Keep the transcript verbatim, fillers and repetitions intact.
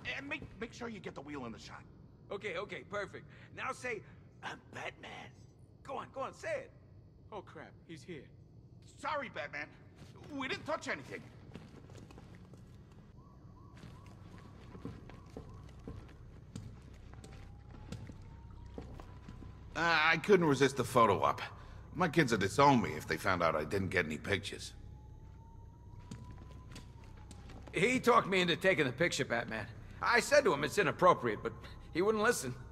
And make make sure you get the wheel in the shot. Okay, okay, perfect. Now say, I'm Batman. Go on, go on, say it. Oh crap, he's here. Sorry, Batman. We didn't touch anything. Uh, I couldn't resist the photo op. My kids would disown me if they found out I didn't get any pictures. He talked me into taking the picture, Batman. I said to him it's inappropriate, but he wouldn't listen.